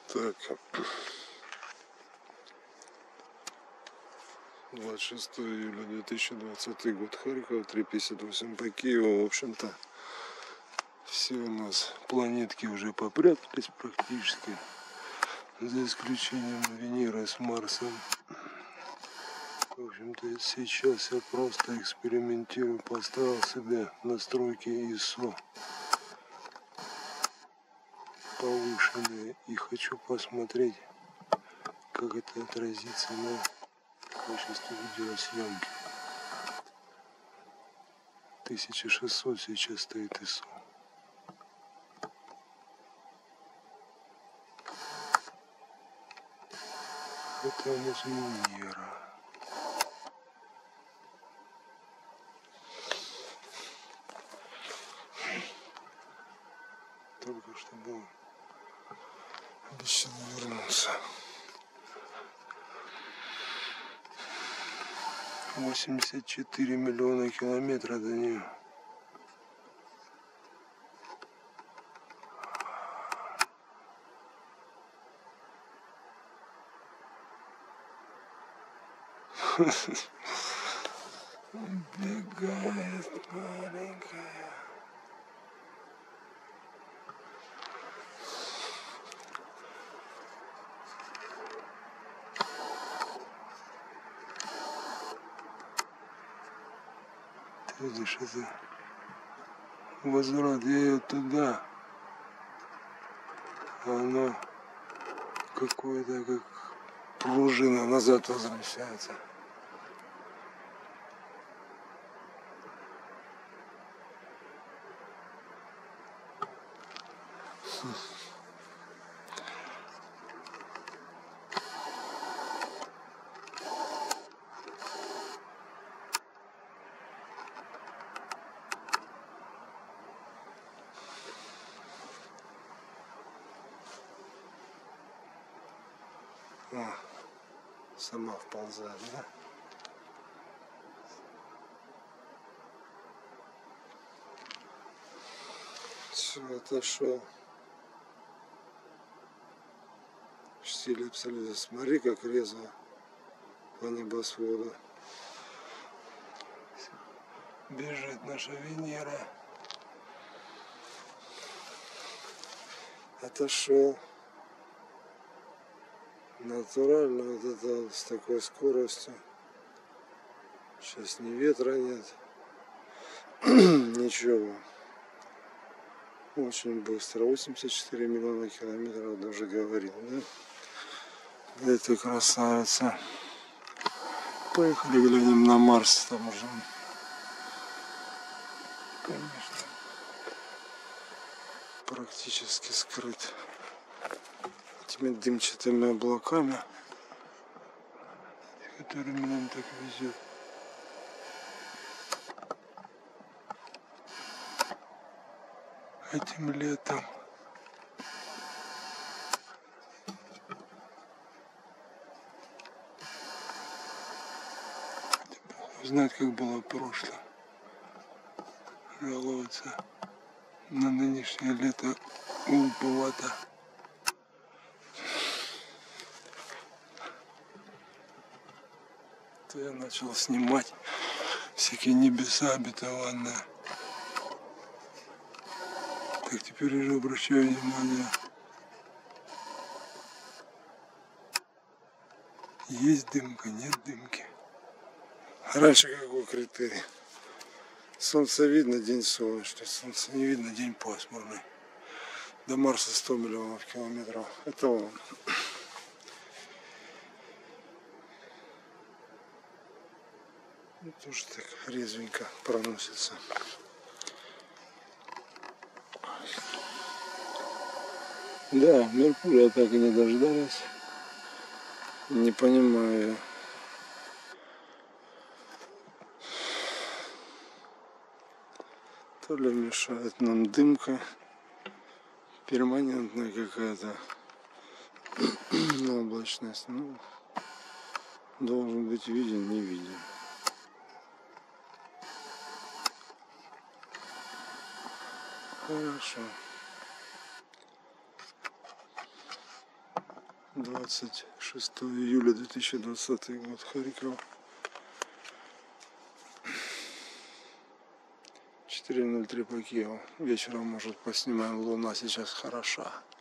Так, 26 июля 2020 год, Харьков, 3:58 по Киеву. В общем-то, все у нас планетки уже попрятались практически, за исключением Венеры с Марсом. В общем-то, сейчас я просто экспериментирую, поставил себе настройки ISO повышенные и хочу посмотреть, как это отразится на качестве видеосъемки. 1600 сейчас стоит ISO. Это у нас Венера. Только что был, обещал вернуться. 84 миллиона километров до нее. Убегает маленькая. Ты видишь, это возврат, я ее туда, а она какое-то как пружина назад возвращается. О, сама вползает, да? Все, отошел. В стиле абсолютно. Смотри, как резво по небосводу бежит наша Венера. Отошел. Натурально вот это с такой скоростью. Сейчас ни ветра нет. Ничего. Очень быстро. 84 миллиона километров, даже говорил, да? Это красавица. Поехали глянем на Марс, там уже, конечно, практически скрыт этими дымчатыми облаками, которыми нам так везет. Этим летом узнать, как было прошлое. Жаловаться на нынешнее лето глуповато. То я начал снимать всякие небеса обетованные. Так теперь уже обращаю внимание. Есть дымка, нет дымки. Раньше какой критерий? Солнце видно, день солнечный. Солнце не видно, день пасмурный. До Марса 100 миллионов километров. Это он. Тоже так резвенько проносится. Да, Меркурия так и не дождались. Не понимаю. То ли мешает нам дымка перманентная какая-то облачность. Ну, должен быть виден, не виден. Хорошо. 26 июля 2020 год, Харьков. 4:03 по Киеву. Вечером, может, поснимаем. Луна сейчас хороша.